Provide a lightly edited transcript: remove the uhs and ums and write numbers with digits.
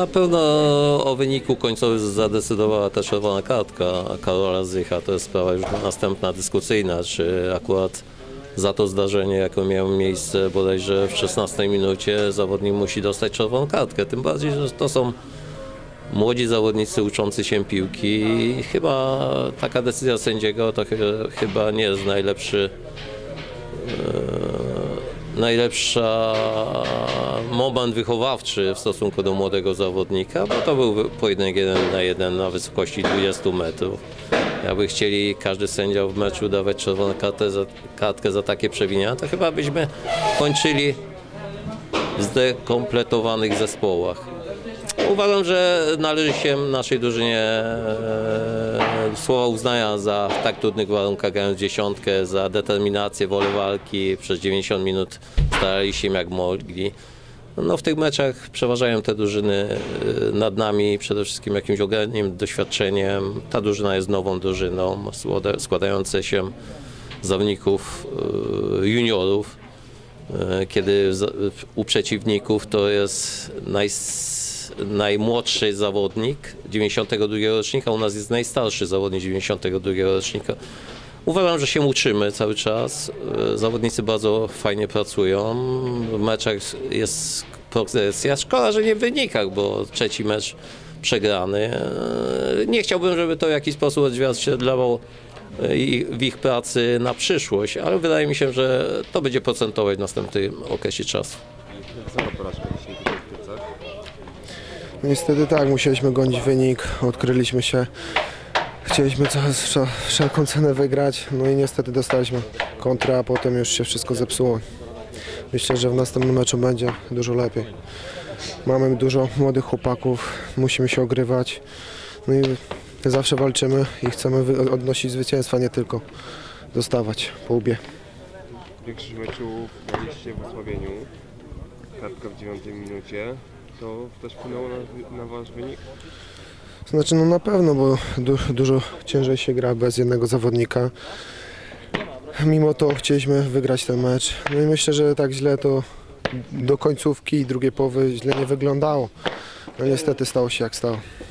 Na pewno o wyniku końcowym zadecydowała ta czerwona kartka Karola Zycha. To jest sprawa już następna dyskusyjna, czy akurat za to zdarzenie, jakie miało miejsce bodajże w 16 minucie, zawodnik musi dostać czerwoną kartkę. Tym bardziej, że to są młodzi zawodnicy uczący się piłki i chyba taka decyzja sędziego to chyba nie jest najlepsza moment wychowawczy w stosunku do młodego zawodnika, bo to był pojedynek 1 na 1 na wysokości 20 metrów. Jakby chcieli każdy sędzia w meczu dawać czerwoną kartkę za takie przewinienia, to chyba byśmy kończyli w zdekompletowanych zespołach. Uważam, że należy się naszej drużynie słowa uznania za w tak trudnych warunkach grając dziesiątkę, za determinację, wolę walki. Przez 90 minut starali się jak mogli. No, w tych meczach przeważają te drużyny nad nami przede wszystkim jakimś ogromnym doświadczeniem. Ta drużyna jest nową drużyną, składająca się z zawodników juniorów, kiedy u przeciwników to jest najmłodszy zawodnik 92 rocznika, u nas jest najstarszy zawodnik 92 rocznika. Uważam, że się uczymy cały czas. Zawodnicy bardzo fajnie pracują. W meczach jest progresja. Szkoda, że nie w wynikach, bo trzeci mecz przegrany. Nie chciałbym, żeby to w jakiś sposób odzwierciedlało w ich pracy na przyszłość, ale wydaje mi się, że to będzie procentować w następnym okresie czasu. Niestety tak, musieliśmy gonić wynik, odkryliśmy się, chcieliśmy za wszelką cenę wygrać, no i niestety dostaliśmy kontrę, a potem już się wszystko zepsuło. Myślę, że w następnym meczu będzie dużo lepiej. Mamy dużo młodych chłopaków, musimy się ogrywać, no i zawsze walczymy i chcemy odnosić zwycięstwa, nie tylko dostawać po łbie. Większość meczów graliście w osłabieniu, kartka w 9 minucie. To też wpłynęło na wasz wynik? Znaczy no na pewno, bo dużo ciężej się gra bez jednego zawodnika. Mimo to chcieliśmy wygrać ten mecz. No i myślę, że tak źle to do końcówki i drugiej połowy źle nie wyglądało. No niestety stało się jak stało.